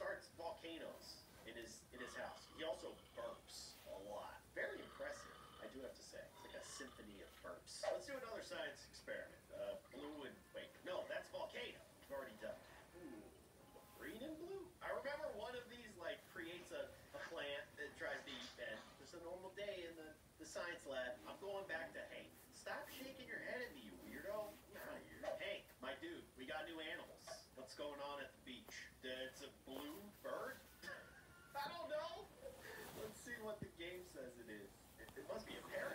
starts volcanoes in his house. He also burps a lot. Very impressive, I do have to say. It's like a symphony of burps. Let's do another science experiment. Blue and wait, no, that's volcano. We've already done. Ooh, green and blue. I remember one of these like creates a plant that tries to eat Ben. Just a normal day in the science lab. I'm going back to Hank. Stop shaking your head at me, you weirdo. Nah, you're Hank, my dude. We got new animals. What's going on at the beach? It's a blue bird? I don't know. Let's see what the game says it is. It must be a parrot.